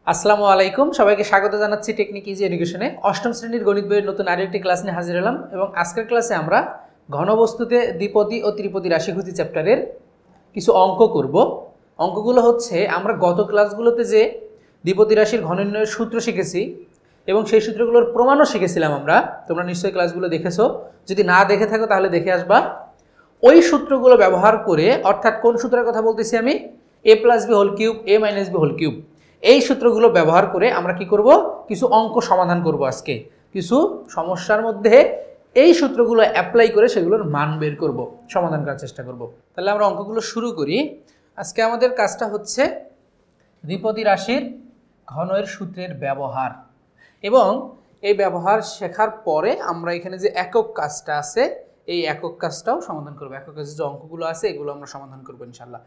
আসসালামু আলাইকুম, সবাইকে স্বাগত জানাচ্ছি টেকনিক ইজি এডুকেশনে। অষ্টম শ্রেণীর গণিত বইয়ের নতুন আরেকটি ক্লাস নিয়ে হাজির হলাম এবং আজকের ক্লাসে আমরা ঘনবস্তুতে দ্বিপদী ও ত্রিপদী রাশিগতি চ্যাপ্টারের কিছু অঙ্ক করব। অঙ্কগুলো হচ্ছে আমরা গত ক্লাসগুলোতে যে দ্বিপদী রাশির ঘননির্ণয়ের সূত্র শিখেছি এবং সেই সূত্রগুলোর প্রমাণও শিখেছিলাম আমরা। তোমরা নিশ্চয়ই ক্লাসগুলো দেখেছো, যদি না দেখে থাকো তাহলে দেখে আসবা। ওই সূত্রগুলো ব্যবহার করে, অর্থাৎ কোন সূত্রের কথা বলতেছি আমি, a plus B whole cube, a minus B whole cube, এই সূত্রগুলো ব্যবহার করে আমরা কি করব, কিছু অঙ্ক সমাধান করব। আজকে কিছু সমস্যার মধ্যে এই সূত্রগুলো অ্যাপ্লাই করে সেগুলোর মান বের করব, সমাধান করার চেষ্টা করব। তাহলে আমরা অঙ্কগুলো শুরু করি। আজকে আমাদের কাজটা হচ্ছে দ্বিপদী রাশির ঘনের সূত্রের ব্যবহার, এবং এই ব্যবহার শেখার পরে আমরা এখানে যে একক কাজটা আছে এই একক কাজটাও সমাধান করব। একক কাজে যে অঙ্কগুলো আছে এগুলো আমরা সমাধান করব ইনশাআল্লাহ।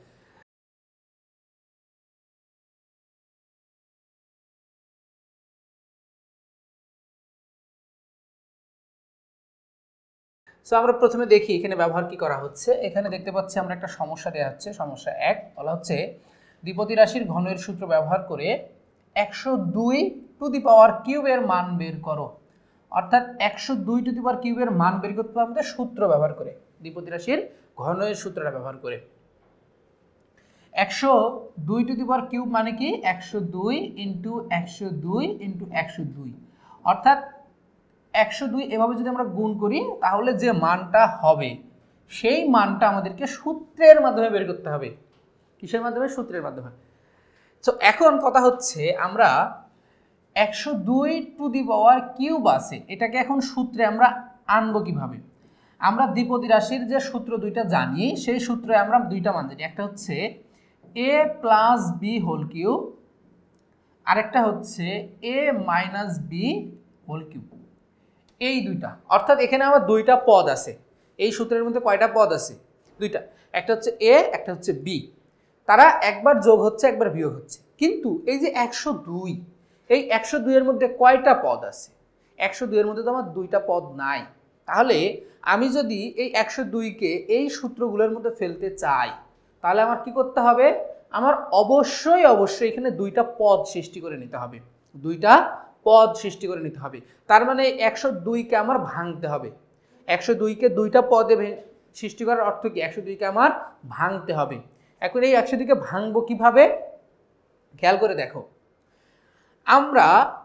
সো আমরা প্রথমে দেখি এখানে ব্যবহার কি করা হচ্ছে। এখানে দেখতে পাচ্ছি আমরা একটা সমস্যা দেওয়া হচ্ছে। সমস্যা 1 বলা হচ্ছে দ্বিপদী রাশির ঘনের সূত্র ব্যবহার করে 102 টু দি পাওয়ার কিউবের মান বের করো। অর্থাৎ 102 টু দি পাওয়ার কিউবের মান বের করতে হবে আমাদের সূত্র ব্যবহার করে, দ্বিপদী রাশির ঘনের সূত্রটা ব্যবহার করে। 102 টু দি পাওয়ার কিউব মানে কি 102 ইন্টু 102 ইন্টু 102, অর্থাৎ 102 এভাবে যদি আমরা গুণ করি তাহলে যে মানটা হবে সেই মানটা আমাদেরকে সূত্রের মাধ্যমে বের করতে হবে। কিসের মাধ্যমে? সূত্রের মাধ্যমে। তো এখন কথা হচ্ছে আমরা 102 টু দি পাওয়ার কিউব আছে, এটাকে এখন সূত্রে আমরা আনবো কিভাবে? আমরা দ্বিপদী রাশির যে সূত্র দুইটা জানি সেই সূত্রে আমরা দুইটা মান জানি। একটা হচ্ছে a plus B whole cube, আরেকটা হচ্ছে a minus B whole cube. এই দুইটা, অর্থাৎ এখানে আমার দুইটা পদ আছে। এই সূত্রের মধ্যে কয়টা পদ আছে? দুইটা। একটা হচ্ছে a, একটা হচ্ছে b। তারা একবার যোগ হচ্ছে, একবার বিয়োগ হচ্ছে। কিন্তু এই যে 102, এই 102 এর মধ্যে কয়টা পদ আছে? 102 এর মধ্যে তো আমার দুইটা পদ নাই। তাহলে আমি যদি এই 102কে এই সূত্রগুলোর মধ্যে ফেলতে চাই তাহলে আমার কি করতে হবে? আমার অবশ্যই এখানে দুইটা পদ সৃষ্টি করে নিতে হবে। দুইটা পদ সৃষ্টি করে নিতে হবে। তার মানে 102কে আমার ভাঙতে হবে। 102কে দুইটা পদে সৃষ্টি করার অর্থ কি? 102কে আমার ভাঙতে হবে। এখন এই 102কে ভাঙবো কিভাবে? খেয়াল করে দেখো, আমরা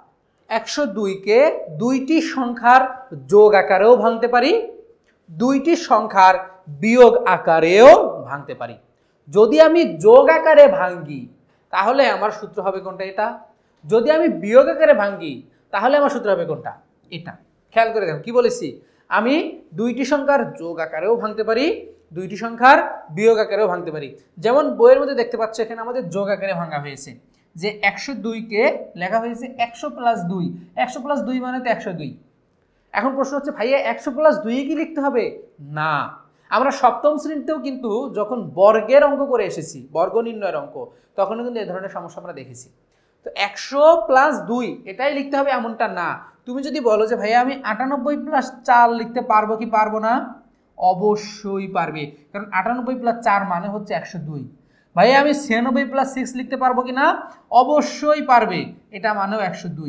102কে দুইটি সংখ্যার যোগ আকারেও ভাঙতে পারি, দুইটি সংখ্যার বিয়োগ আকারেও ভাঙতে পারি। যদি আমি যোগ আকারে ভাঙি তাহলে আমার সূত্র হবে কোনটা? এটা। যদি আমি বিয়োগ আকারে ভাঙি তাহলে আমার সূত্র হবে কোনটা? এটা। খেয়াল করে দেখো কি বলেছি, আমি দুইটি সংখ্যার যোগ আকারেও ভাঙতে পারি, দুইটি সংখ্যার বিয়োগ আকারেও ভাঙতে পারি। যেমন বইয়ের মধ্যে দেখতে পাচ্ছ এখানে আমাদের যোগ আকারে ভাঙা হয়েছে, যে 102কে লেখা হয়েছে 100 প্লাস 2। 100 প্লাস 2 মানে তো 102। এখন প্রশ্ন হচ্ছে ভাইয়া 100 প্লাস 2 কি লিখতে হবে? না, আমরা সপ্তম শ্রেণীতেও কিন্তু যখন বর্গের অঙ্ক করে এসেছি, বর্গ নির্ণয়ের অঙ্ক, তখনও কিন্তু এই ধরনের সমস্যা আমরা দেখেছি। তো 100 প্লাস 2 এটাই লিখতে হবে এমনটা না। তুমি যদি বলো যে ভাইয়া আমি 98 প্লাস 4 লিখতে পারবো কি পারবো না? অবশ্যই পারবে, কারণ 98 প্লাস 4 মানে হচ্ছে 102। ভাইয়া আমি 96 প্লাস 6 লিখতে পারবো কি না? অবশ্যই পারবে, এটা মানেও 102।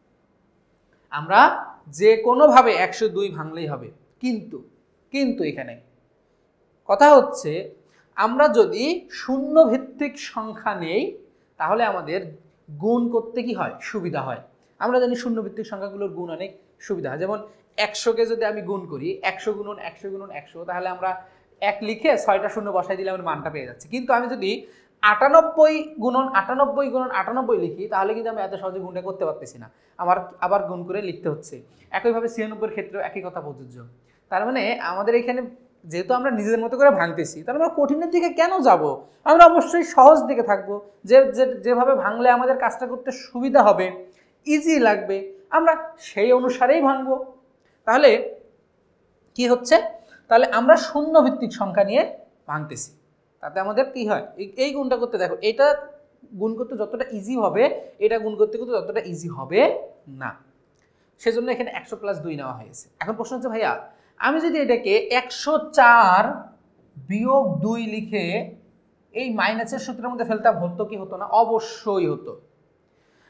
আমরা যে কোনোভাবে 102 ভাঙলেই হবে। কিন্তু এখানে কথা হচ্ছে আমরা যদি শূন্য ভিত্তিক সংখ্যা নেই তাহলে আমাদের গুণ করতে কি হয়? সুবিধা হয়। আমরা জানি শূন্য ভিত্তিক সংখ্যাগুলোর গুণ অনেক সুবিধা হয়। যেমন 100কে যদি আমি গুণ করি 100 গুণন 100 গুণন 100, তাহলে আমরা 1 লিখে 6টা শূন্য বসাই দিলে আমার মানটা পেয়ে যাচ্ছে। কিন্তু আমি যদি 98 গুণন 98 গুণন 98 লিখি তাহলে কিন্তু আমি এত সহজে গুণটা করতে পারতেছি না, আমার আবার গুণ করে লিখতে হচ্ছে। একইভাবে 96 এর ক্ষেত্রেও একই কথা প্রযোজ্য। তার মানে আমাদের এখানে যেহেতু আমরা নিজেদের মতো করে ভাঙতেছি, তাহলে আমরা কঠিনের দিকে কেন যাব? আমরা অবশ্যই সহজ দিকে থাকবো, যেভাবে ভাঙলে আমাদের কাজটা করতে সুবিধা হবে, ইজি লাগবে, আমরা সেই অনুসারেই ভাঙবো। তাহলে কি হচ্ছে? তাহলে আমরা শূন্য ভিত্তিক সংখ্যা নিয়ে ভাঙতেছি, তাতে আমাদের কি হয়? এই গুণটা করতে দেখো, এটা গুণ করতে যতটা ইজি হবে এটা গুণ করতে কিন্তু ততটা ইজি হবে না। সেজন্য এখানে 100 প্লাস 2 নেওয়া হয়েছে। এখন প্রশ্ন হচ্ছে ভাইয়া আমি যদি এটাকে 104 বিয়োগ 2 লিখে এই মাইনাসের সূত্রের মধ্যে ফেলতাম, হতো কি হতো না? অবশ্যই হতো।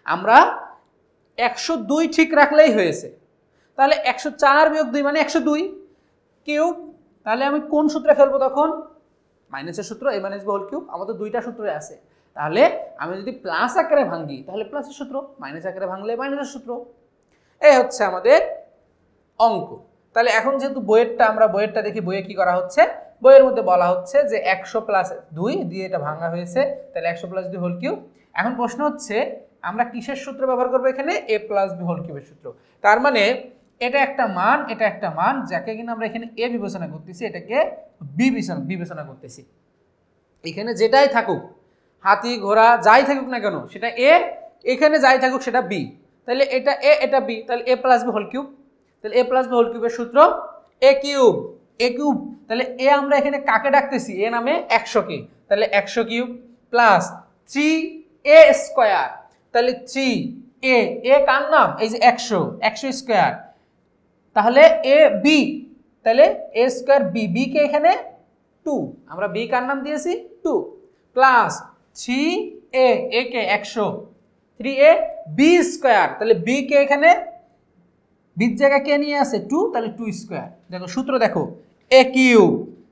আমরা 102 ঠিক রাখলেই হয়েছে। তাহলে 104 বিয়োগ 2 মানে 102 কিউব। তাহলে আমি কোন সূত্রে ফেলবো তখন? মাইনাসের সূত্র, a minus b whole cube. আমাদের দুইটা সূত্রে আছে। তাহলে আমি যদি প্লাস আকারে ভাঙি তাহলে প্লাসের সূত্র, মাইনাস আকারে ভাঙলে মাইনাসের সূত্র। এই হচ্ছে আমাদের অঙ্ক। তাহলে এখন যেহেতু আমরা বইয়েরটা দেখি, বইয়ে কি করা হচ্ছে, বইয়ের মধ্যে বলা হচ্ছে যে 100 প্লাস 2 দিয়ে এটা ভাঙা হয়েছে, তাহলে 100 প্লাস 2 হোল কিউব। এখন প্রশ্ন হচ্ছে আমরা কিসের সূত্র ব্যবহার করবো এখানে? a প্লাস b হোল কিউবের সূত্র। তার মানে এটা একটা মান, এটা একটা মান, যাকে কিনা আমরা এখানে a বিবেচনা করতেছি, এটাকে b বিবেচনা করতেছি। এখানে যেটাই থাকুক, হাতি ঘোড়া যাই থাকুক না কেন সেটা a, এখানে যাই থাকুক সেটা b। তাহলে এটা a, এটা b, তাহলে a plus b whole cube. তাহলে a প্লাস b হোল কিউবের সূত্র a কিউব, a কিউব। তাহলে a আমরা এখানে কাকে ডাকতেছি? a নামে 100 কে। তাহলে 100 কিউব প্লাস 3a স্কয়ার। তাহলে 3a কার নাম? এই যে 100 স্কয়ার। তাহলে a b, তাহলে a স্কয়ার b, b কে এখানে 2, আমরা b কার নাম দিয়েছি 2, প্লাস 3a, a কে 100, 3a b স্কয়ার। তাহলে b কে এখানে b এর জায়গায় কে নিয়ে আছে? 2, তাহলে 2 স্কয়ার। দেখো সূত্র দেখো, a cube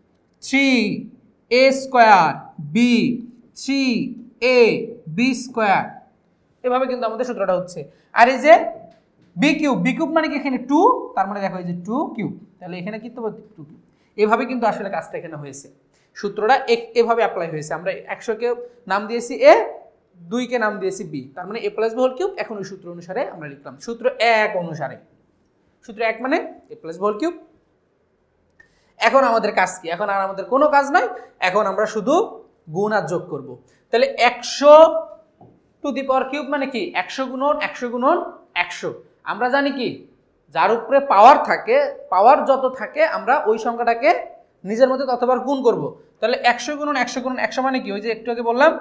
3a square b 3a b square. এভাবে কিন্তু আমাদের সূত্রটা হচ্ছে। আর এই যে b কিউব মানে কি এখানে 2, তার মানে দেখো এই যে 2 কিউব, তাহলে এখানে কি তো 2 কিউব। এভাবে কিন্তু আসলে কাজটা এখানে হয়েছে, সূত্রটা এভাবে অ্যাপ্লাই হয়েছে। আমরা 100 কে নাম দিয়েছি a, 2 কে নাম দিয়েছি b, তার মানে a plus b whole cube. এখন ওই সূত্র অনুসারে আমরা লিখলাম, সূত্র 1 অনুসারে। সূত্র 1 মানে a plus b whole cube. এখন আমাদের কাজ কি? এখন আর আমাদের কোনো কাজ নাই, এখন আমরা শুধু গুণ আর যোগ করব। তাহলে 100 টু দি পাওয়ার কিউব মানে কি? 100 গুণন 100 গুণন 100। আমরা জানি কি, যার উপরে পাওয়ার থাকে, পাওয়ার যত থাকে আমরা ওই সংখ্যাটাকে নিজের মধ্যে ততবার গুণ করব। তাহলে 100 গুণন 100 গুণন 100 মানে কি? ওই যে একটু আগে বললাম,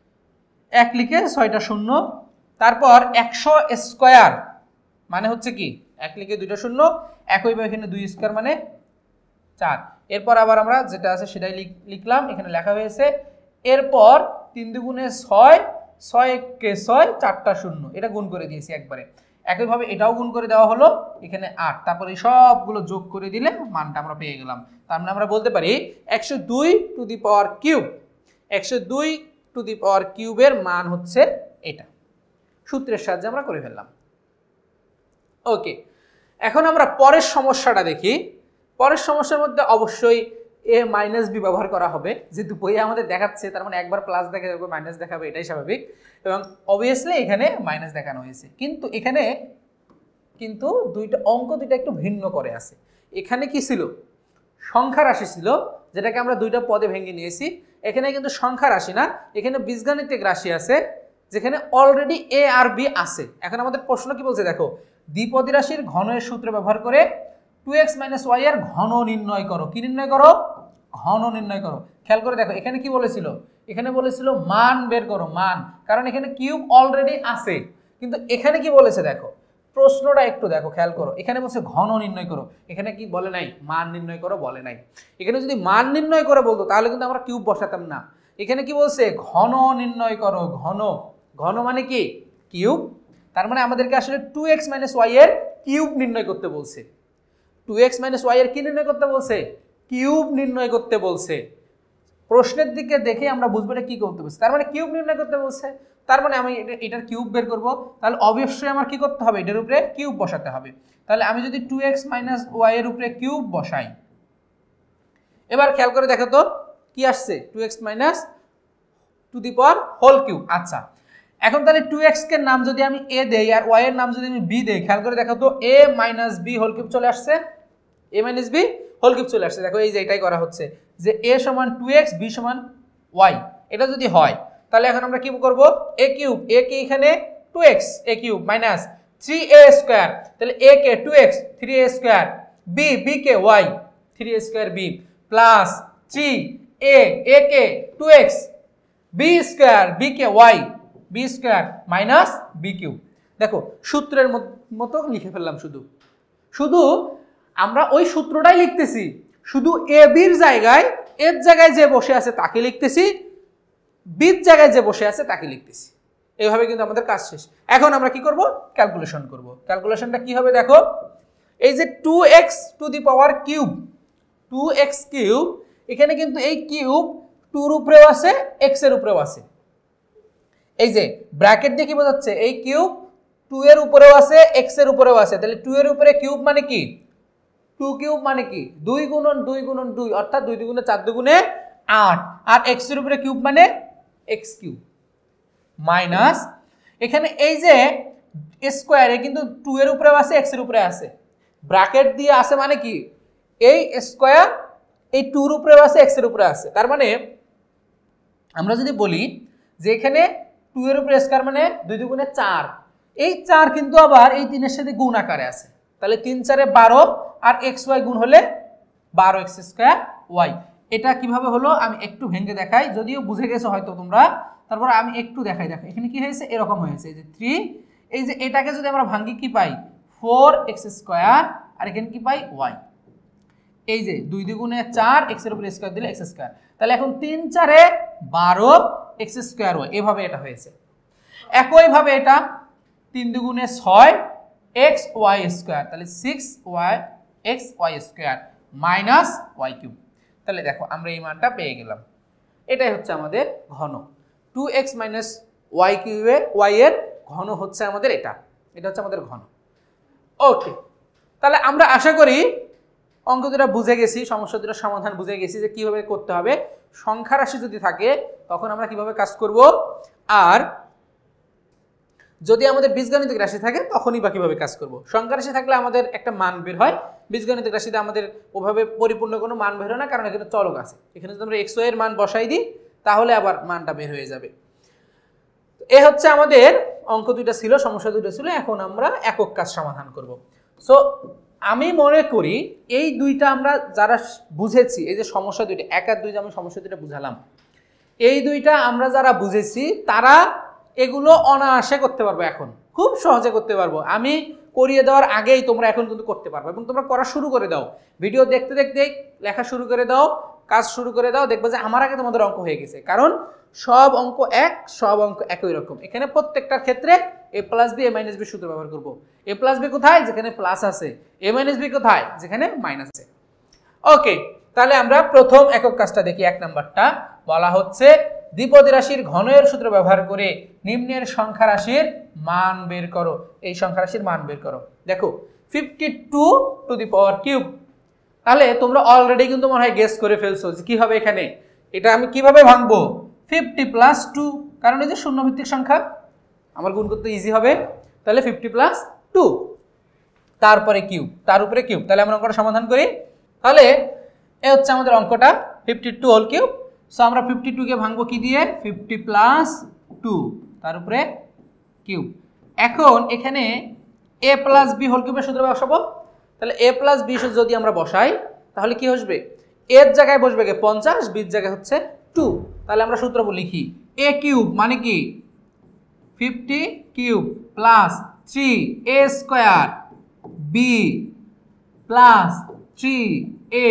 1 লিখে 6টা শূন্য, তারপর 100 স্কয়ার মানে হচ্ছে কি, 1 লিখে 2টা শূন্য, একইভাবে এখানে 2 স্কয়ার মানে 4। এরপর আবার আমরা যেটা আছে সেটাই লিখলাম, এখানে লেখা হয়েছে। এরপর 3 দুগুণে 6, 6 কে 6, 4টা শূন্য, এটা গুণ করে দিয়েছি একবারে। একইভাবে এটাও গুণ করে দেওয়া হলো, এখানে 8। তারপরে সবগুলো যোগ করে দিলে মানটা আমরা পেয়ে গেলাম। তার মানে আমরা বলতে পারি 102 to the power cube, 102 to the power কিউবের মান হচ্ছে এটা। সূত্রের সাহায্যে আমরা করে ফেললাম। ওকে, এখন আমরা পরের সমস্যাটা দেখি। পরের সমস্যার মধ্যে অবশ্যই a মাইনাস b ব্যবহার করা হবে, যেহেতু বইয়ে আমাদের দেখাচ্ছে, তার মানে একবার প্লাস দেখাবে একবার মাইনাস দেখাবে, এটাই স্বাভাবিক। এবং অবভিয়াসলি এখানে মাইনাস দেখানো হয়েছে, কিন্তু এখানে কিন্তু দুইটা একটু ভিন্ন করে আছে। এখানে কি ছিল? সংখ্যা রাশি ছিল, যেটাকে আমরা দুইটা পদে ভেঙে নিয়েছি। এখানে কিন্তু সংখ্যা রাশি না, এখানে বীজগাণিতিক রাশি আছে, যেখানে অলরেডি a আর b আছে। এখন আমাদের প্রশ্ন কি বলছে দেখো, দ্বিপদী রাশির ঘনের সূত্র ব্যবহার করে 2x - y এর ঘন নির্ণয় করো। কি নির্ণয় করো? ঘন নির্ণয় করো। খেয়াল করে দেখো, এখানে কি বলেছিল? এখানে বলেছিল মান বের করো, মান, কারণ এখানে কিউব অলরেডি আছে। কিন্তু এখানে কি বলেছে দেখো, প্রশ্নটা একটু দেখো, খেয়াল করো। এখানে বলছে ঘন নির্ণয় করো, এখানে কি বলে নাই মান নির্ণয় করো, বলে নাই। এখানে যদি মান নির্ণয় করে বলতো তাহলে কিন্তু আমরা কিউব বসাতাম না। এখানে কি বলছে? ঘন নির্ণয় করো। ঘন, ঘন মানে কি? কিউব। তার মানে আমাদেরকে আসলে 2x - y এর কিউব নির্ণয় করতে বলছে। 2x - y এর কি নির্ণয় করতে বলছে? কিউব নির্ণয় করতে বলছে। প্রশ্নের দিকে দেখে আমরা বুঝবো এটা কি করতে বলছে। তার মানে কিউব নির্ণয় করতে বলছে, তার মানে আমি এটার কিউব বের করব। তাহলে অবশ্যই আমার কি করতে হবে? এটার উপরে কিউব বসাতে হবে। তাহলে আমি যদি 2x - y এর উপরে কিউব বসাই, এবার খেয়াল করে দেখো তো কি আসছে, 2x to the power whole cube. আচ্ছা, এখন তাহলে 2x কে নাম যদি আমি a দেই আর y এর নাম যদি আমি b দেই, খেয়াল করে দেখো তো a - b হোল কিউব চলে আসছে, a - b হোল কিউব চলে আসছে। দেখো এই যে এটাই করা হচ্ছে, যে a = 2x, b = y। এটা যদি হয় তাহলে এখন আমরা কি করব? a কিউব, a কে এখানে 2x, a cube minus 3a square, তাহলে a কে 2x 3a স্কয়ার, b কে y 3a square b plus 3a, a কে 2x, b স্কয়ার, b কে y b square minus b cube. দেখো সূত্রের মতো লিখে ফেললাম। শুধু আমরা ওই সূত্রটাই লিখতেছি, শুধু a b এর জায়গায় এর জায়গায় যে বসে আছে তাকে লিখতেছি, b এর জায়গায় যে বসে আছে তাকে লিখতেছি। এইভাবে কিন্তু আমাদের কাজ শেষ। এখন আমরা কি করব? ক্যালকুলেশন করব। ক্যালকুলেশনটা কি হবে দেখো, এই যে 2x to the power cube, 2x cube, এখানে কিন্তু এই কিউব 2 এর উপরেও আছে, x এর উপরেও আছে। এই যে ব্র্যাকেট দিয়ে কি বোঝাচ্ছে, এই কিউব 2 এর উপরেও আছে, x এর উপরেও আছে। তাহলে 2 এর উপরে কিউব মানে কি, 2 কিউব মানে কি 2 গুণন 2 গুণন 2, অর্থাৎ 2 দুগুণে 4 দুগুণে 8, আর x এর উপরে কিউব মানে x কিউব মাইনাস, এখানে এই যে স্কয়ারে কিন্তু 2 এর উপরেও আছে, x এর উপরে আছে, ব্র্যাকেট দিয়ে আছে মানে কি এই স্কয়ার এই 2 এর উপরেও আছে, x এর উপরে আছে। তার মানে আমরা যদি বলি যে এখানে 2 এর উপরে স্কয়ার মানে 2 দুগুণে 4, এই 4 কিন্তু আবার এই 3 এর সাথে গুণ আকারে আছে। তাহলে 3 4 এ 12, আর xy গুণ হলে 12x স্কয়ার y। এটা কিভাবে হলো আমি একটু ভেঙে দেখাই, যদিও বুঝে গেছো হয়তো তোমরা, তারপর আমি একটু দেখাই। দেখো এখানে কি হয়েছে, এরকম হয়েছে, এই যে 3, এই যে এটাকে যদি আমরা ভাঙি কি পাই 4x স্কয়ার, আর এখানে কি পাই y। এই যে 2 দুগুণে 4, x এর উপরে স্কয়ার দিলে x স্কয়ার। তাহলে এখন 3 4 এ 12x স্কয়ার y, এভাবে এটা হয়েছে। একইভাবে এটা 3 দুগুণে 6 x y স্কয়ার, তাহলে 6y x y square minus y cube. তাহলে দেখো আমরা এই মানটা পেয়ে গেলাম। এটাই হচ্ছে আমাদের ঘন, 2x মাইনাস y কিউবে y এর ঘন হচ্ছে আমাদের এটা, এটা হচ্ছে আমাদের ঘন। ওকে, তাহলে আমরা আশা করি অঙ্ক দুটো বুঝে গেছি, সমস্যা দুটোর সমাধান বুঝে গেছি যে কিভাবে করতে হবে। সংখ্যা রাশি যদি থাকে তখন আমরা কিভাবে কাজ করব, আর যদি আমাদের বীজগণিতিক রাশি থাকে তখনই বা কিভাবে কাজ করব। সংখ্যা রাশি থাকলে আমাদের একটা মান বের হয়, বীজগণিতিক রাশিতে আমাদের ওভাবে পরিপূর্ণ কোনো মান বের হয় না, কারণ এখানে চলক আছে। এখানে যদি আমরা x y এর মান বসাই দিই তাহলে আবার মানটা বের হয়ে যাবে। এ হচ্ছে আমাদের অঙ্ক দুইটা ছিল, সমস্যা দুইটা ছিল। এখন আমরা একক কাজ সমাধান করব। সো আমি মনে করি এই দুইটা আমরা যারা বুঝেছি, এই যে সমস্যা দুইটা 1 আর 2 যে আমি সমস্যা দুইটা বুঝালাম, এই দুইটা আমরা যারা বুঝেছি তারা এগুলো অনায়াসে করতে পারবো, এখন খুব সহজে করতে পারবো। আমি করিয়ে দেওয়ার আগেই তোমরা এখন কিন্তু করতে পারবে, এবং তোমরা করা শুরু করে দাও, ভিডিও দেখতে দেখতে লেখা শুরু করে দাও, কাজ শুরু করে দাও, দেখবে যে আমার আগে তোমাদের অঙ্ক হয়ে গেছে। কারণ সব অঙ্ক এক, সব অঙ্ক একই রকম। এখানে প্রত্যেকটার ক্ষেত্রে a plus B, a minus B সূত্র ব্যবহার করবো। a প্লাস বি কোথায়, যেখানে প্লাস আছে, a মাইনাস বি কোথায়, যেখানে মাইনাস আছে। ওকে, তাহলে আমরা প্রথম একক কাজটা দেখি। 1 নাম্বারটা বলা হচ্ছে দ্বিপদী রাশির ঘনের সূত্র ব্যবহার করে নিম্নের সংখ্যা রাশির মান বের করো। এই সংখ্যা রাশির মান বের করো। দেখো 52 টু দি পাওয়ার কিউব। তাহলে তোমরা অলরেডি কিন্তু মনে হয় গেস করে ফেলছো যে কি হবে এখানে। এটা আমি কিভাবে ভাঙবো, 50 প্লাস 2, কারণ এই যে শূন্য ভিত্তিক সংখ্যা আমার গুণ করতে ইজি হবে। তাহলে 50 প্লাস 2, তারপরে কিউব, তার উপরে কিউব। তাহলে আমরা অঙ্কটা সমাধান করি। তাহলে এ হচ্ছে আমাদের অঙ্কটা 52 হোল কিউব। সো আমরা 52 কে ভাঙবো কি দিয়ে, 50 প্লাস 2 তার উপরে কিউব। এখন এখানে a প্লাস বি হোল কিউবের সূত্র বসাবো। তাহলে a প্লাস বি যদি আমরা বসাই তাহলে কি আসবে, এর জায়গায় বসবে 50, বির জায়গায় হচ্ছে 2। তাহলে আমরা সূত্র লিখি, a কিউব মানে কি 50 cube plus 3a square b plus 3a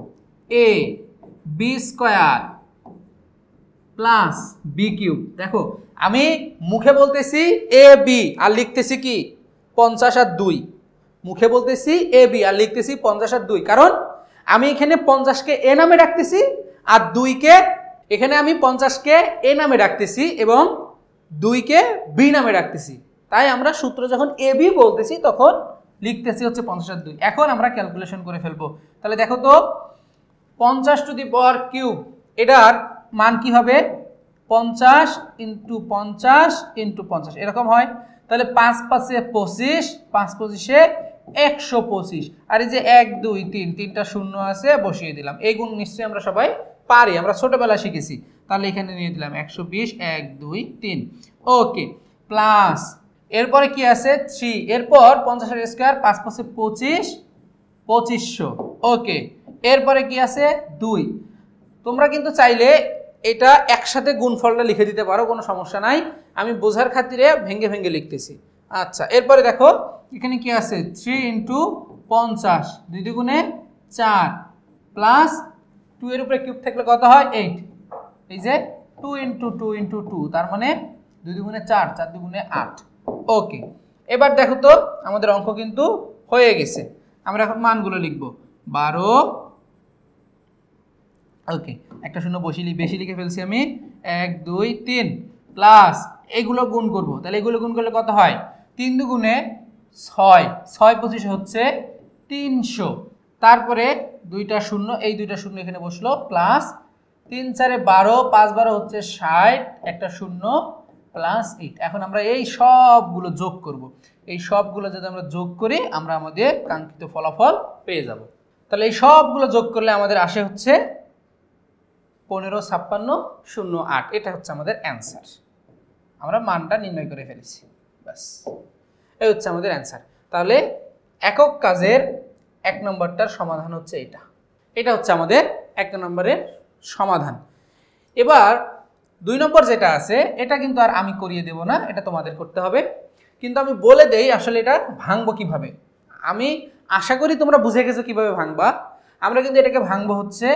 b square plus b cube. দেখো আমি মুখে বলতেছি a b আর লিখতেছি কি 50 আর 2, মুখে বলতেছি a b আর লিখতেছি 50 আর 2, কারণ আমি এখানে 50 কে a নামে রাখতেছি আর 2 কে এখানে আমি 50 কে a নামে রাখতেছি এবং 2 কে b নামে রাখতেছি। তাই আমরা সূত্র যখন a b বলতেছি তখন লিখতেছি হচ্ছে 50 আর 2। এখন আমরা ক্যালকুলেশন করে ফেলবো। তাহলে দেখো তো 50 টু দি পাওয়ার কিউব, এটার মান কি হবে 50 ইন্টু 50 ইন্টু 50 এরকম হয়। তাহলে 5 5 এ 25, 5 25 এ 125, আর এই যে 1 2 3 তিনটা শূন্য আছে বসিয়ে দিলাম। এই গুণ নিশ্চয়ই আমরা সবাই পারি, আমরা ছোটবেলায় শিখেছি। তাহলে এখানে নিয়ে দিলাম 120, 1 2 3। ওকে, প্লাস এরপরে কি আছে 3, এরপর 50 এর স্কয়ার 5 5 এ 25, 2500। ওকে, এরপরে কি আছে 2। তোমরা কিন্তু চাইলে এটা একসাথে গুণফলটা লিখে দিতে পারো, কোনো সমস্যা নাই। আমি বোঝার খাতিরে ভেঙে ভেঙে লিখতেছি। আচ্ছা, এরপরে দেখো এখানে কি আছে 3 ইন্টু 50, 2 দুগুণে 4 প্লাস 2 এর উপরে কিউব থাকলে কত হয় 8। এই যে 2 ইন্টু 2 ইন্টু 2 তার মানে 2 দুগুণে 4, 4 দুগুণে 8। ওকে, এবার দেখো তো আমাদের অঙ্ক কিন্তু হয়ে গেছে। আমরা এখন মানগুলো লিখব 12। ওকে, একটা শূন্য বেশি লিখে ফেলছি আমি। 1 2 3 প্লাস এগুলো গুণ করব, তাহলে এগুলো গুণ করলে কত হয়? 3 দুগুণে 6, 6 25 হচ্ছে 300। তারপরে দুইটা শূন্য, এই দুইটা শূন্য এখানে বসলো, প্লাস 3 4 12, 5 12 হচ্ছে 60, একটা শূন্য প্লাস 8। এখন আমরা এই সবগুলো যোগ করব। এই সবগুলো যদি আমরা যোগ করি আমরা আমাদের কাঙ্ক্ষিত ফলাফল পেয়ে যাব। তাহলে এই সবগুলো যোগ করলে আমাদের আসে হচ্ছে 15 56 08। এটা হচ্ছে আমাদের অ্যান্সার। আমরা মানটা নির্ণয় করে ফেলেছি, ব্যাস এই হচ্ছে আমাদের অ্যান্সার। তাহলে একক কাজের 1 নম্বরটার সমাধান হচ্ছে এটা। এটা হচ্ছে আমাদের 1 নম্বরের সমাধান। এবার 2 নম্বর যেটা আছে এটা কিন্তু আর আমি করিয়ে দেব না, এটা তোমাদের করতে হবে। কিন্তু আমি বলে দেই আসলে এটা ভাঙবো কিভাবে। আমি আশা করি তোমরা বুঝে গেছো কিভাবে ভাঙবা। আমরা কিন্তু এটাকে ভাঙবো হচ্ছে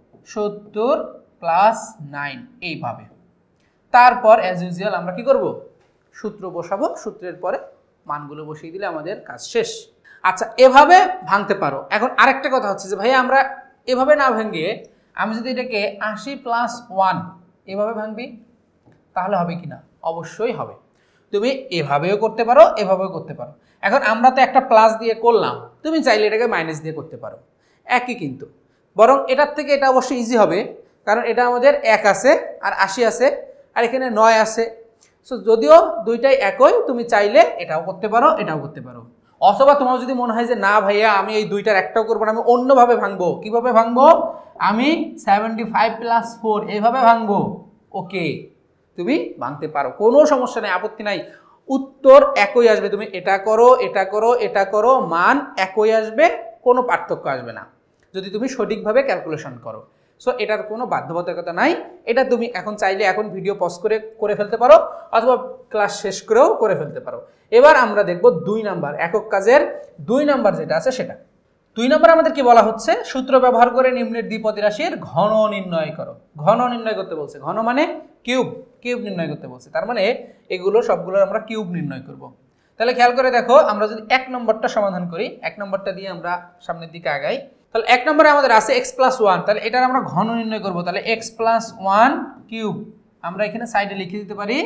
70 প্লাস 9 এইভাবে। তারপর অ্যাজ ইউজুয়াল আমরা কি করব? সূত্র বসাবো, সূত্রের পরে মানগুলো বসিয়ে দিলে আমাদের কাজ শেষ। আচ্ছা, এভাবে ভাঙতে পারো। এখন আরেকটা কথা হচ্ছে যে ভাইয়া আমরা এভাবে না ভেঙে আমি যদি এটাকে 80 প্লাস 1 এভাবে ভাঙবি তাহলে হবে কি না? অবশ্যই হবে। তুমি এভাবেও করতে পারো, এভাবেও করতে পারো। এখন আমরা তো একটা প্লাস দিয়ে করলাম, তুমি চাইলে এটাকে মাইনাস দিয়ে করতে পারো, একই কিন্তু। বরং এটার থেকে এটা অবশ্যই ইজি হবে, কারণ এটা আমাদের 1 আছে আর 80 আছে আর এখানে 9 আছে। সো যদিও দুইটাই একই, তুমি চাইলে এটাও করতে পারো, এটাও করতে পারো। অথবা তোমার যদি মনে হয় যে না ভাইয়া আমি এই দুইটার একটাও করবো না, আমি অন্যভাবে ভাঙবো। কিভাবে ভাঙবো? আমি 75 প্লাস 4 এইভাবে ভাঙবো। ওকে, তুমি ভাঙতে পারো, কোনো সমস্যা নেই, আপত্তি নাই। উত্তর একই আসবে। তুমি এটা করো, এটা করো, এটা করো, মান একই আসবে, কোনো পার্থক্য আসবে না যদি তুমি সঠিকভাবে ক্যালকুলেশন করো। সো এটার কোনো বাধ্যবাধকতা নাই। এটা তুমি এখন চাইলে এখন ভিডিও পজ করে ফেলতে পারো, অথবা ক্লাস শেষ করেও করে ফেলতে পারো। এবার আমরা দেখব 2 নাম্বার, একক কাজের 2 নাম্বার যেটা আছে সেটা। 2 নাম্বার আমাদের কি বলা হচ্ছে? সূত্র ব্যবহার করে নিম্নের দ্বিপদী রাশির ঘন নির্ণয় করো। ঘন নির্ণয় করতে বলছে। ঘন মানে কিউব, কিউব নির্ণয় করতে বলছে। তার মানে এগুলো সবগুলোর আমরা কিউব নির্ণয় করব। তাহলে খেয়াল করে দেখো, আমরা যদি 1 নম্বরটা সমাধান করি, 1 নম্বরটা দিয়ে আমরা সামনের দিকে আগাই। তাহলে 1 নম্বরে আমাদের আছে x প্লাস 1, তাহলে এটার আমরা ঘন নির্ণয় করব। তাহলে x প্লাস 1 কিউব আমরা এখানে সাইডে লিখে দিতে পারি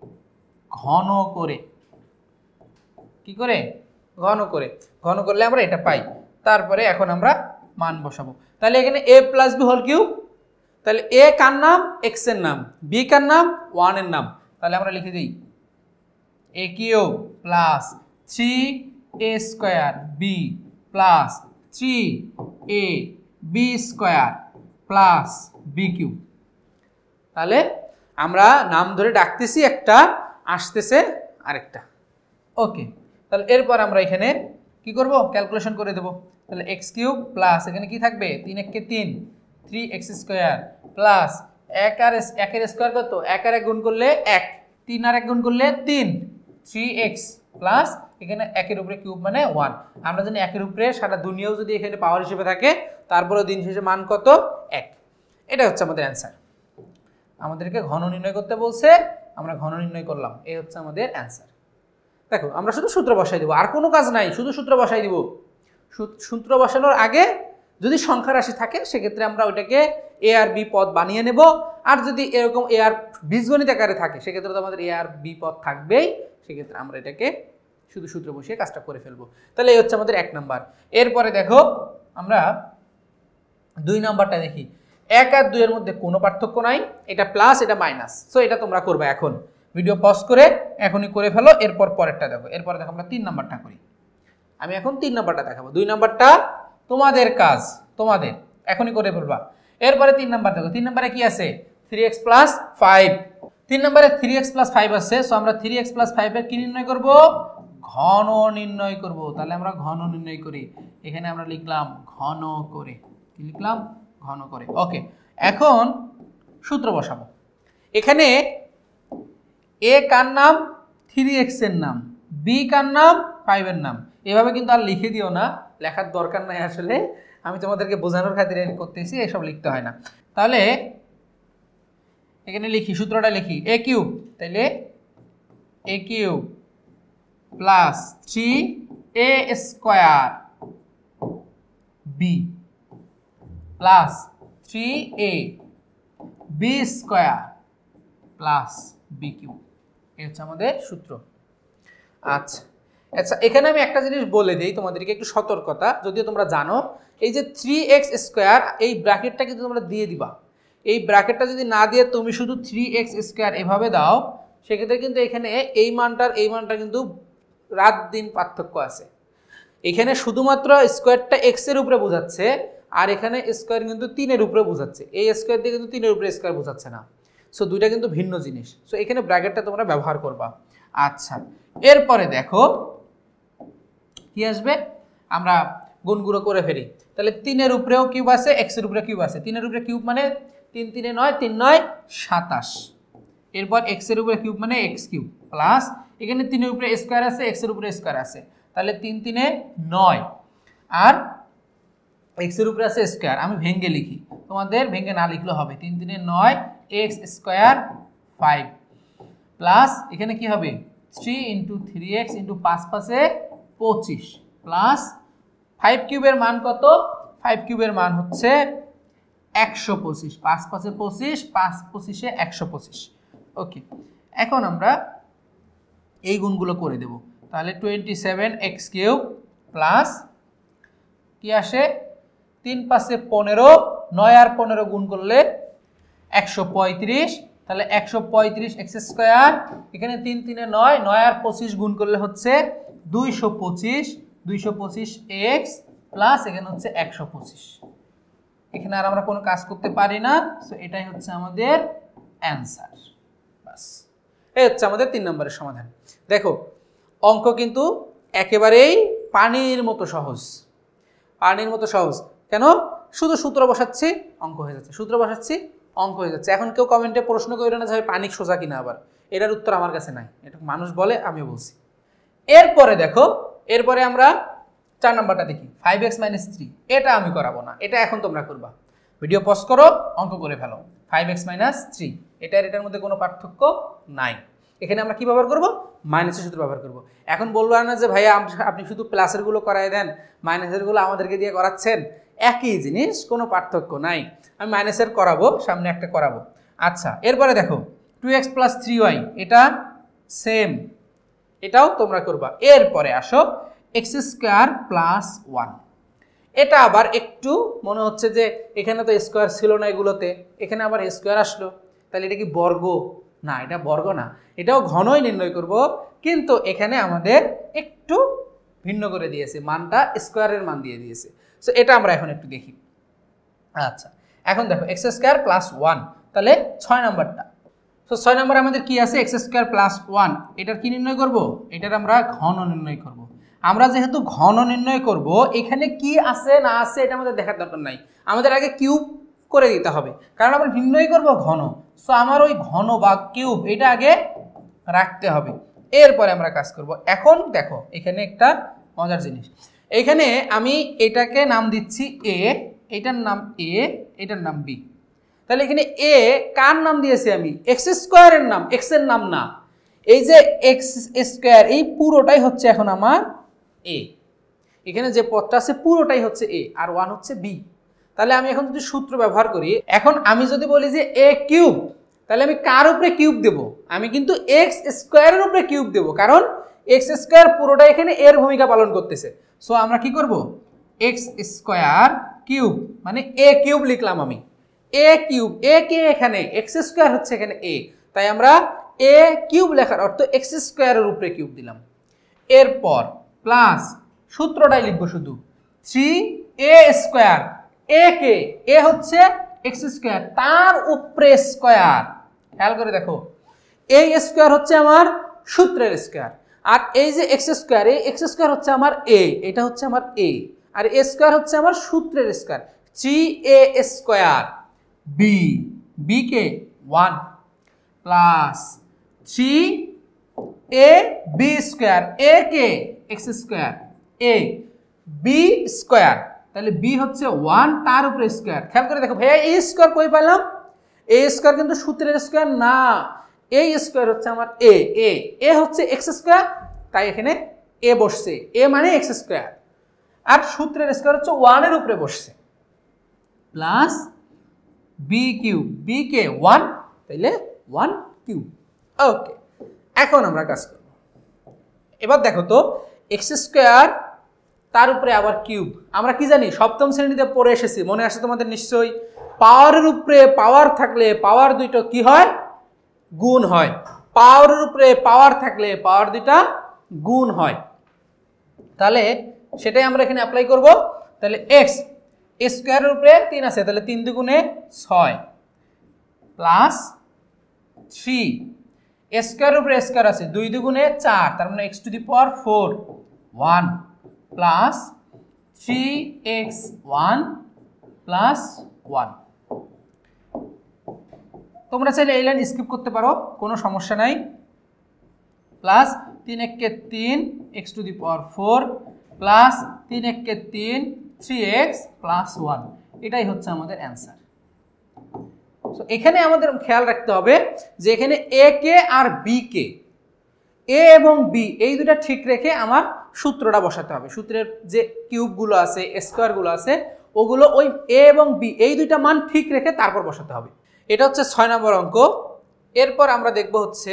ঘন করে। কি করে? ঘন করে। ঘন করলে আমরা এটা পাই। তারপরে এখন আমরা মান বসাবো। তাহলে এখানে a plus b whole cube. তাহলে a কার নাম? x এর নাম। b কার নাম? 1 এর নাম। তাহলে আমরা লিখে দিই a cube plus 3a square b plus 3ab square plus b cube. তাহলে আমরা নাম ধরে ডাকতেছি একটা, আসতেছে আরেকটা। ওকে, তাহলে এরপর আমরা এখানে কি করব? ক্যালকুলেশন করে দেব। তাহলে x কিউব প্লাস এখানে কি থাকবে? 3 1 কে 3, 3x স্কয়ার প্লাস 1 আর 1 এর স্কয়ার কত? 1 আর 1 গুণ করলে 1, 3 আর 1 গুণ করলে 3, 3x প্লাস এখানে 1 এর উপরে কিউব মানে 1। আমরা জানি 1 এর উপরে সারা দুনিয়াও যদি এখানে পাওয়ার হিসেবে থাকে, তারপরে দিন শেষে মান কত? 1। এটা হচ্ছে আমাদের অ্যান্সার। আমাদেরকে ঘন নির্ণয় করতে বলছে, আমরা ঘন নির্ণয় করলাম, এই হচ্ছে আমাদের অ্যান্সার। দেখো আমরা শুধু সূত্র বসাই দেবো, আর কোনো কাজ নাই, শুধু সূত্র বসাই দিব। সূত্র বসানোর আগে যদি সংখ্যা রাশি থাকে সেক্ষেত্রে আমরা ওইটাকে এ আর বি পদ বানিয়ে নেব। আর যদি এরকম এ আর বীজগণিত আকারে থাকে সেক্ষেত্রে তো আমাদের এ আর বি পদ থাকবেই, সেক্ষেত্রে আমরা এটাকে শুধু সূত্র বসিয়ে কাজটা করে ফেলবো। তাহলে এই হচ্ছে আমাদের 1 নাম্বার। এরপরে দেখো আমরা 2 নাম্বারটা দেখি। 1 আর 2 এর মধ্যে কোনো পার্থক্য নাই, এটা প্লাস এটা মাইনাস। সো এটা তোমরা করবে এখন, ভিডিও পজ করে এখনই করে ফেলো। এরপর পরেরটা দেখো। এরপরে দেখো আমরা 3 নাম্বারটা করি। আমি এখন 3 নাম্বারটা দেখাবো। 2 নাম্বারটা তোমাদের কাজ, তোমাদের এখনই করে ফেলবা। এরপরে 3 নাম্বার দেখো। 3 নাম্বারে কি আছে? 3x plus 5। 3 নাম্বারে 3x প্লাস 5 আছে। সো আমরা 3x প্লাস 5 এর কি নির্ণয় করব? ঘন নির্ণয় করব। তাহলে আমরা ঘন নির্ণয় করি। এখানে আমরা লিখলাম ঘন করে। কি লিখলাম? ঘন করে। ওকে, এখন সূত্র বসাবো। এখানে a কার নাম? 3x এর নাম। b কার নাম? 5 এর নাম। এভাবে কিন্তু আর লিখে দিও না, লেখার দরকার নাই আসলে, আমি তোমাদেরকে বোঝানোর খাতিরে করতেছি, এসব লিখতে হয় না। তাহলে এখানে লিখি, সূত্রটা লিখি a কিউব। তাহলে A cube plus 3a square B plus 3a B square plus B cube. এই হচ্ছে আমাদের সূত্র। আচ্ছা আচ্ছা, এখানে আমি একটা জিনিস বলে দিই তোমাদেরকে, একটু সতর্কতা, যদিও তোমরা জানো। এই যে 3x স্কয়ার, এই ব্র্যাকেটটা কিন্তু তোমরা দিয়ে দিবা। এই ব্র্যাকেটটা যদি না দিয়ে তুমি শুধু 3x স্কয়ার এভাবে দাও, সেক্ষেত্রে কিন্তু এখানে এই মানটা কিন্তু রাত দিন পার্থক্য আছে। এখানে শুধুমাত্র স্কোয়ারটা এক্স এর উপরে বোঝাচ্ছে, আর এখানে স্কোয়ার কিন্তু 3 এর উপরে বোঝাচ্ছে। এই স্কোয়ার দিয়ে কিন্তু 3 এর উপরে স্কোয়ার বোঝাচ্ছে না। সো দুইটা কিন্তু ভিন্ন জিনিস। সো এখানে ব্র্যাকেটটা তোমরা ব্যবহার করবা। আচ্ছা, এরপরে দেখো কি আসবে, আমরা গুণগুলো করে ফেলি। তাহলে 3 এর উপরেও কিউব আছে, এক্স এর উপরে কিউব আছে। 3 এর উপরে কিউব মানে 3 3 9, 3 9 27। এরপর এক্স এর উপরে কিউব মানে এক্স কিউব প্লাস এখানে 3 এর উপরে স্কয়ার আছে, এক্স এর উপরে স্কয়ার আছে, তাহলে 3 3 9 আর এক্স এর উপরে আছে স্কয়ার। আমি ভেঙে লিখি, তোমাদের ভেঙে না লিখলেও হবে। 3 3 9 এক্স স্কয়ার 5 প্লাস এখানে কি হবে 3 × 3x × 5 5 25 প্লাস 5 কিউবের মান কত? 5 কিউবের মান হচ্ছে 125। 5 5 25, 5 25 125। ওকে, এখন আমরা এই গুণগুলো করে দেব। তাহলে 27x³ প্লাস কি আসে 3 5 15, 9 আর 15 গুণ করলে 135। তাহলে 135x², এখানে 3 3 9, 9 আর 25 গুণ করলে হচ্ছে 225, 225x প্লাস এখানে হচ্ছে 125। এখানে আর আমরা কোনো কাজ করতে পারি না। সো এটাই হচ্ছে আমাদের অ্যান্সার। বাস, এই হচ্ছে আমাদের 3 নম্বরের সমাধান। দেখো অঙ্ক কিন্তু একেবারেই পানির মতো সহজ। পানির মতো সহজ কেন? শুধু সূত্র বসাচ্ছি অঙ্ক হয়ে যাচ্ছে, সূত্র বসাচ্ছি অঙ্ক হয়ে যাচ্ছে। এখন কেউ কমেন্টে প্রশ্ন করবে না যে পানি সোজা কিনা, আবার এটার উত্তর আমার কাছে নাই। এটা মানুষ বলে, আমিও বলছি। এরপরে দেখো, এরপরে আমরা 4 নাম্বারটা দেখি, 5x - 3। এটা আমি করাবো না, এটা এখন তোমরা করবা। ভিডিও পজ করো, অঙ্ক করে ফেলো। 5x - 3, এটার মধ্যে কোনো পার্থক্য নাই। এখানে আমরা কি ব্যবহার করব? মাইনাসের সূত্র ব্যবহার করব। এখন বলবো না যে ভাইয়া আপনি শুধু প্লাসের গুলো করাই দেন, মাইনাসের গুলো আমাদেরকে দিয়ে করাচ্ছেন। একই জিনিস, কোনো পার্থক্য নাই। আমি মাইনাসের করাবো, সামনে একটা করাবো। আচ্ছা, এরপরে দেখো 2x + 3y, এটা সেম, এটাও তোমরা করবা। এরপরে আসো x² + 1। এটা আবার একটু মনে হচ্ছে যে এখানে তো স্কোয়ার ছিল না এগুলোতে, এখানে আবার স্কোয়ার আসলো, তাহলে এটা কি বর্গ? না, এটা বর্গ না, এটাও ঘনই নির্ণয় করব, কিন্তু এখানে আমাদের একটু ভিন্ন করে দিয়েছে, মানটা স্কোয়ারের মান দিয়ে দিয়েছে। সো এটা আমরা এখন একটু দেখি। আচ্ছা, এখন দেখো x² + 1, তাহলে 6 নাম্বারটা। সো 6 নাম্বার আমাদের কি আছে? x² + 1। এটার কি নির্ণয় করব? এটার আমরা ঘন নির্ণয় করব। আমরা যেহেতু ঘন নির্ণয় করব, এখানে কি আছে না আছে এটা আমাদের দেখার দরকার নাই, আমাদের আগে কিউব করে দিতে হবে, কারণ আমরা নির্ণয় করব ঘন। সো আমার ওই ঘন বা কিউব এটা আগে রাখতে হবে, এরপরে আমরা কাজ করব। এখন দেখো এখানে একটা মজার জিনিস, এখানে আমি এটাকে নাম দিচ্ছি a, এটার নাম a, এটার নাম b। তাহলে এখানে a কার নাম দিয়েছি আমি? x² এর নাম, x এর নাম না। এই যে x², এই পুরোটাই হচ্ছে এখন আমার a। এখানে যে পদটা আছে পুরোটাই হচ্ছে a, আর 1 হচ্ছে b। তাহলে আমি এখন যদি সূত্র ব্যবহার করি, এখন আমি যদি বলি যে a³, তাহলে আমি কার উপরে কিউব দেব? আমি কিন্তু x² এর উপরে কিউব দেব, কারণ x² পুরোটা এখানে এর ভূমিকা পালন করতেছে। সো আমরা কি করব? x² মানে a³ লিখলাম আমি, a³ a কে এখানে, x² হচ্ছে এখানে a, তাই আমরা a³ লেখার অর্থ x² এর উপরে কিউব দিলাম। এরপর প্লাস সূত্রটাই লিখবো শুধু 3a², a কে, a হচ্ছে x², তার উপরে স্কয়ার। খেয়াল করে দেখো, এই স্কয়ার হচ্ছে আমার সূত্রের স্কয়ার, আর এই যে x², এই x² হচ্ছে আমার a, এটা হচ্ছে আমার a, আর a² হচ্ছে আমার সূত্রের স্কয়ার। 3a² b, b কে 1 প্লাস 3ab², a কে x² a, b², তাহলে b হচ্ছে 1, তার উপরে স্কয়ার। খেয়াল করে দেখো ভাইয়া, a² কই পেলাম? a² কিন্তু সূত্রের স্কয়ার না, এ স্কোয়ার হচ্ছে আমার এ হচ্ছে এক্স স্কোয়ার, তাই এখানে এ বসছে, এ মানে এক্স স্কোয়ার, আর সূত্রের স্কোয়ার হচ্ছে 1 এর উপরে বসছে, প্লাস বি কিউব, বি কে 1, তাইলে 1 কিউব। ওকে, এখন আমরা কাজ করব। এবার দেখো তো এক্স স্কোয়ার তার উপরে আবার কিউব, আমরা কি জানি সপ্তম শ্রেণীতে পড়ে এসেছি, মনে আসে তোমাদের নিশ্চয়ই, পাওয়ারের উপরে পাওয়ার থাকলে পাওয়ার দুইটা কি হয়, গুণ হয়। পাওয়ারের উপরে পাওয়ার থাকলে পাওয়ার দুইটা গুণ হয়। তাহলে সেটাই আমরা এখানে অ্যাপ্লাই করব। তাহলে এক্স স্কোয়ারের উপরে 3 আছে, তাহলে 3 দুগুণে 6 প্লাস 3, স্কোয়ারের উপরে স্কোয়ার আছে 2 দুগুণে 4, তার মানে x to the power 4 1 plus 3x1 plus 1। তোমরা চাইলে এই লাইন স্কিপ করতে পারো, কোনো সমস্যা নাই। প্লাস 3 একে 3 x to the power 4 plus 3 একে 3 3x প্লাস 1, এটাই হচ্ছে আমাদের অ্যান্সার। সো এখানে আমাদের খেয়াল রাখতে হবে যে এখানে এ কে আর বি কে, এ এবং বি এই দুটা ঠিক রেখে আমার সূত্রটা বসাতে হবে। সূত্রের যে কিউবগুলো আছে, স্কোয়ারগুলো আছে, ওগুলো ওই এ এবং বি এই দুইটা মান ঠিক রেখে তারপর বসাতে হবে। এটা হচ্ছে 6 নম্বর অঙ্ক। এরপর আমরা দেখব হচ্ছে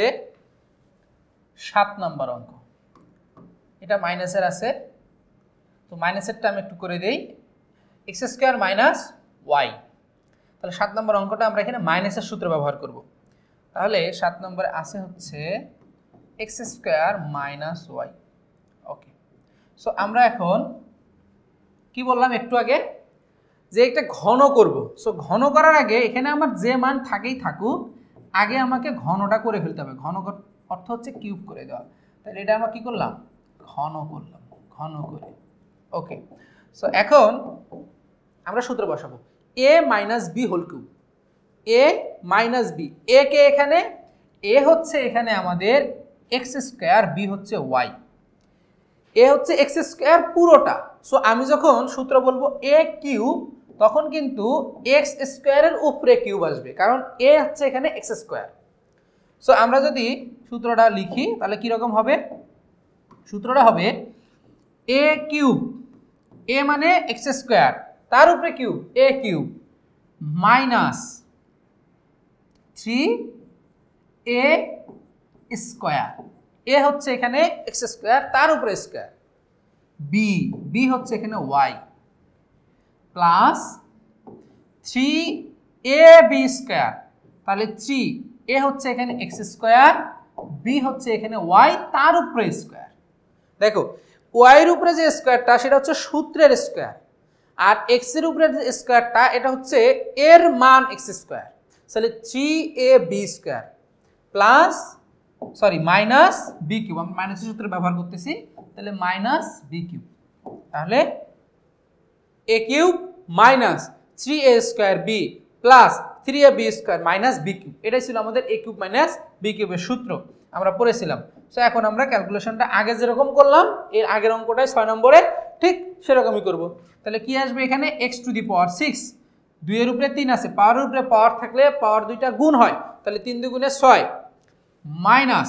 7 নম্বর অঙ্ক। এটা মাইনাসের আছে, তো মাইনাসেরটা আমি একটু করে দেই, এক্স স্কোয়ার মাইনাস ওয়াই। তাহলে 7 নম্বর অঙ্কটা আমরা এখানে মাইনাসের সূত্র ব্যবহার করব। তাহলে 7 নম্বরে আছে হচ্ছে X square minus Y. Okay, so আমরা এখন কি বললাম একটু আগে, যে একটা ঘন করব। সো ঘন করার আগে এখানে আমার যে মান থাকেই থাকুক, আগে আমাকে ঘনটা করে ফেলতে হবে। ঘন অর্থ হচ্ছে কিউব করে দেওয়া। তাহলে এটা আমরা কি করলাম, ঘন করলাম, ঘন করে। ওকে, সো এখন আমরা সূত্র বসাবো, A minus B whole cube, A minus B, A কে এখানে, এ হচ্ছে এখানে আমাদের এক্স স্কোয়ার, বি হচ্ছে ওয়াই, এ হচ্ছে এক্স স্কোয়ার পুরোটা। সো আমি যখন সূত্র বলবো এ কিউব, তখন কিন্তু এক্স স্কোয়ারের উপরে কিউব আসবে, কারণ এ হচ্ছে এখানে এক্স স্কোয়ার। সো আমরা যদি সূত্রটা লিখি তাহলে কীরকম হবে, সূত্রটা হবে এ কিউব, এ মানে এক্স স্কোয়ার, তার উপরে cube A cube minus 3 A square, A হচ্ছে এখানে এক্স স্কোয়ার, তার উপরে স্কোয়ার, বি, বি হচ্ছে এখানে Y, plus 3 A B square, তাহলে 3, এ হচ্ছে এখানে এক্স স্কোয়ার, বি হচ্ছে এখানে ওয়াই, তার উপরে স্কোয়ার। দেখো ওয়াইয়ের উপরে যে স্কোয়ারটা সেটা হচ্ছে সূত্রের স্কোয়ার, আর এক্স এর উপরে যে স্কোয়ারটা এটা হচ্ছে এর মান এক্স স্কোয়ার। তাহলে 3ab square plus minus B cube, আমি মাইনাসের সূত্র ব্যবহার করতেছি, তাহলে মাইনাস বি কিউব। তাহলে A cube minus 3a square B plus 3ab square minus B cube, এটাই ছিল আমাদের এ কিউব মাইনাস বি কিউবের সূত্র, আমরা পড়েছিলাম। সো এখন আমরা ক্যালকুলেশনটা আগে যেরকম করলাম, এর আগের অঙ্কটাই 6 নম্বরে ঠিক সেরকমই করব। তাহলে কি আসবে এখানে, এক্স টু দি পাওয়ার 6, 2 এর উপরে 3 আছে, পাওয়ারের উপরে পাওয়ার থাকলে পাওয়ার দুইটা গুণ হয়, তাহলে 3 দুগুণে 6 minus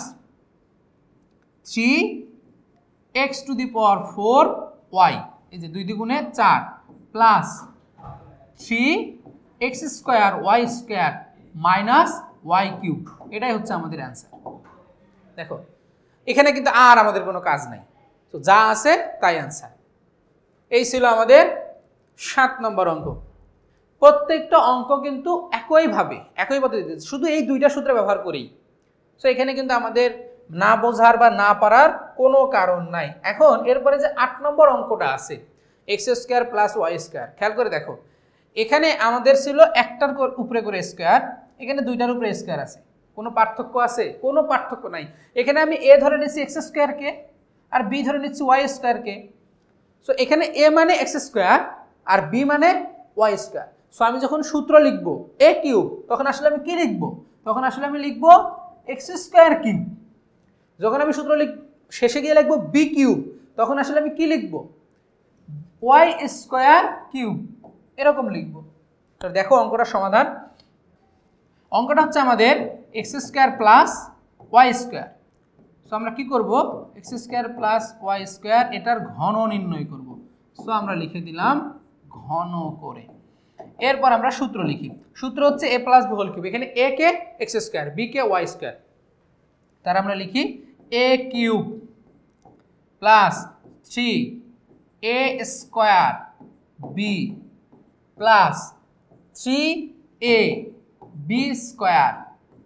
3 X to the power 4 Y, এই যে 2 দুগুণে 4 plus 3 X square Y square minus Y cube, এটাই হচ্ছে আমাদের অ্যান্সার। দেখো এখানে কিন্তু আর আমাদের কোনো কাজ নাই, তো যা আছে তাই অ্যান্সার। এই ছিল আমাদের 7 নম্বর অঙ্ক। প্রত্যেকটা অঙ্ক কিন্তু একই পদ্ধতিতে, শুধু এই দুইটা সূত্র ব্যবহার করেই। সো এখানে কিন্তু আমাদের না বোঝার বা না পারার কোনো কারণ নাই। এখন এরপরে যে 8 নম্বর অঙ্কটা আছে, X square plus Y square, খেয়াল করে দেখো, এখানে আমাদের ছিল একটার উপরে করে স্কোয়ার, এখানে দুইটার উপরে স্কোয়ার আছে, কোনো পার্থক্য আছে? কোনো পার্থক্য নাই। এখানে আমি এ ধরে নিচ্ছি এক্স স্কোয়ারকে, আর বি ধরে নিচ্ছি ওয়াই স্কোয়ারকে। সো এখানে এ মানে এক্স স্কোয়ার আর বি মানে ওয়াই স্কোয়ার। সো আমি যখন সূত্র লিখব এ কিউব, তখন আসলে আমি কি লিখব? তখন আসলে আমি লিখব এক্স স্কোয়ার কিউব। যখন আমি সূত্র শেষে গিয়ে লিখব বি কিউব, তখন আসলে আমি কি লিখব? ওয়াই স্কোয়ার কিউব, এরকম লিখব। তো দেখো অঙ্কটার সমাধান। অঙ্কটা হচ্ছে আমাদের X square plus Y square. So আমরা কি করব, X square plus Y square এটার ঘন নির্ণয় করব। সো আমরা লিখে দিলাম ঘন করে। এরপর আমরা সূত্র লিখি। সূত্র হচ্ছে A plus B whole cube. এখানে এ কে এক্স স্কোয়ার, বি কে ওয়াই স্কোয়ার, তার আমরা লিখি A cube plus 3 A square B plus 3 A B square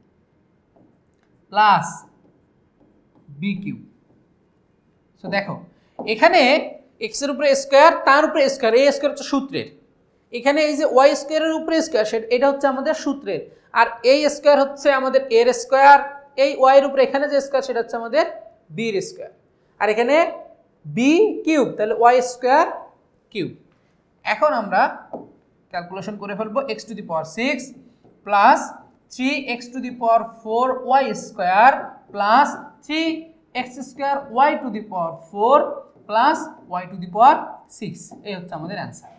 plus B cube. So দেখো এখানে এক্স এর উপরে স্কোয়ার, তার উপরে স্কোয়ার, এ স্কোয়ার হচ্ছে সূত্রের। এখানে এই যে ওয়াই স্কোয়ারের উপরে স্কোয়ার, এটা হচ্ছে আমাদের সূত্রের। আর এই স্কোয়ার হচ্ছে আমাদের এর স্কোয়ার, এই ওয়াই এর উপরে এখানে যে স্কোয়ার সেটা হচ্ছে আমাদের বির স্কোয়ার। আর এখানে বি কিউব, তাহলে ওয়াই স্কোয়ার কিউব। এখন আমরা ক্যালকুলেশন করে ফেলবো। X to the power 6 plus 3x to the power 4 Y square plus 3x square Y to the power 4 plus Y to the power 6, এই হচ্ছে আমাদের অ্যান্সার।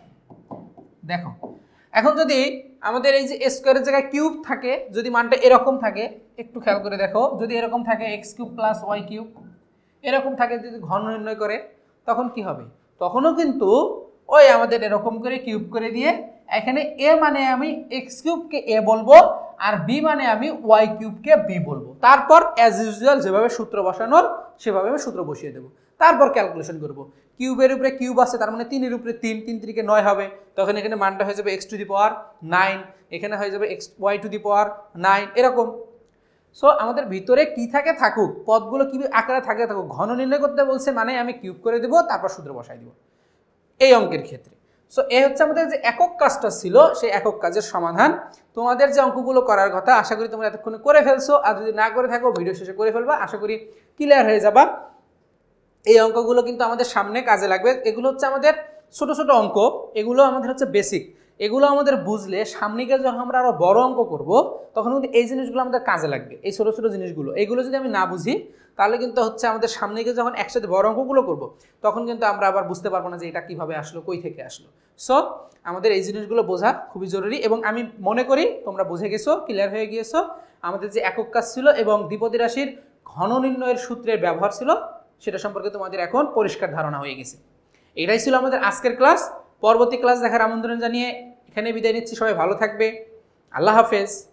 দেখো এখন যদি আমাদের এই যে স্কোয়ারের জায়গায় কিউব থাকে, যদি মানটা এরকম থাকে, একটু খেয়াল করে দেখো, যদি এরকম থাকে X cube plus Y cube, এরকম থাকে, যদি ঘন নির্ণয় করে তখন কি হবে, তখনও কিন্তু ওই আমাদের এরকম করে কিউব করে দিয়ে এখানে এ মানে আমি এক্স কিউবকে এ বলবো আর বি মানে আমি ওয়াই কিউবকে বি বলবো। তারপর অ্যাজ ইউজুয়াল যেভাবে সূত্র বসানোর সেভাবে আমি সূত্র বসিয়ে দেবো। তারপর ক্যালকুলেশন করবো। কিউবের উপরে কিউব আছে, তার মানে 3 এর উপরে 3, 3 3 9 হবে, তখন এখানে মানটা হয়ে যাবে এক্স টু দি পাওয়ার 9, এখানে হয়ে যাবে X Y to the power 9, এরকম। সো আমাদের ভিতরে কি থাকে থাকুক, পদগুলো কি আকারে থাকে থাকুক, ঘন নির্ণয় করতে বলছে মানে আমি কিউব করে দেবো, তারপর সূত্র বসাই দেবো এই অঙ্কের ক্ষেত্রে। সো এই হচ্ছে আমাদের যে একক কাজটা ছিল সেই একক কাজের সমাধান। তোমাদের যে অঙ্কগুলো করার কথা আশা করি তোমরা এতক্ষণে করে ফেলছো, আর যদি না করে থাকো ভিডিও শেষে করে ফেলবা, আশা করি ক্লিয়ার হয়ে যাবা। এই অঙ্কগুলো কিন্তু আমাদের সামনে কাজে লাগবে। এগুলো হচ্ছে আমাদের ছোট ছোট অঙ্ক, এগুলো আমাদের হচ্ছে বেসিক। এগুলো আমাদের বুঝলে সামনে গিয়ে যখন আমরা আরও বড় অঙ্ক করব তখন কিন্তু এই জিনিসগুলো আমাদের কাজে লাগবে। এই ছোট ছোট জিনিসগুলো, এগুলো যদি আমি না বুঝি তাহলে কিন্তু হচ্ছে আমাদের সামনে গিয়ে যখন একসাথে বড় অঙ্কগুলো করব তখন কিন্তু আমরা আবার বুঝতে পারবো না যে এটা কিভাবে আসলো, কই থেকে আসলো। সো আমাদের এই জিনিসগুলো বোঝা খুবই জরুরি এবং আমি মনে করি তোমরা বুঝে গেছো, ক্লিয়ার হয়ে গিয়েছো। আমাদের যে একক কাজ ছিল এবং দ্বিপদী রাশির ঘন নির্ণয়ের সূত্রের ব্যবহার ছিল সেটা সম্পর্কে তোমাদের এখন পরিষ্কার ধারণা হয়ে গেছে। এটাই ছিল আমাদের আজকের ক্লাস। পরবর্তী ক্লাস দেখার আমন্ত্রণ জানিয়ে এখানে বিদায় নিচ্ছি। সবাই ভালো থাকবে। আল্লাহ হাফেজ।